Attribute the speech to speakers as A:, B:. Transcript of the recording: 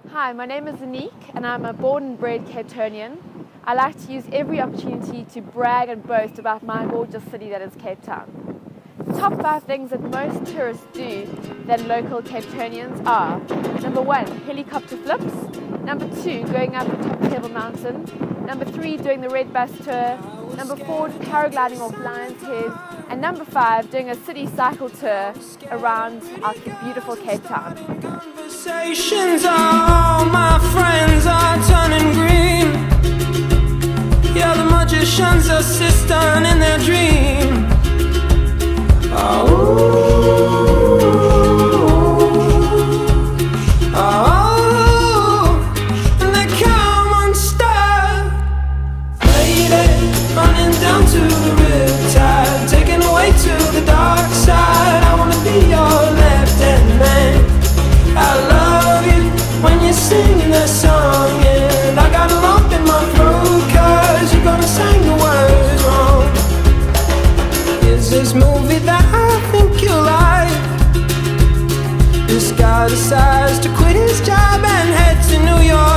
A: Hi, my name is Anique and I'm a born and bred Cape Townian. I like to use every opportunity to brag and boast about my gorgeous city that is Cape Town. The top 5 things that most tourists do than local Cape Townians are: number 1, helicopter flips; number 2, going up the top of Table Mountain; number 3, doing the red bus tour; number 4, paragliding off Lion's Head; and number 5, doing a city cycle tour around our beautiful Cape Town.
B: Conversations, all my friends are turning green. Yeah, the magicians assist in their dream. And they come unstuck. Lady, running down to the riptide, taken away to the dark side. I wanna be your left-hand man. I love you when you're singing that song, and I got a lump in my throat 'cause you're gonna sing the words wrong. Is this movie that I think you like? This guy decides to quit his job and head to New York.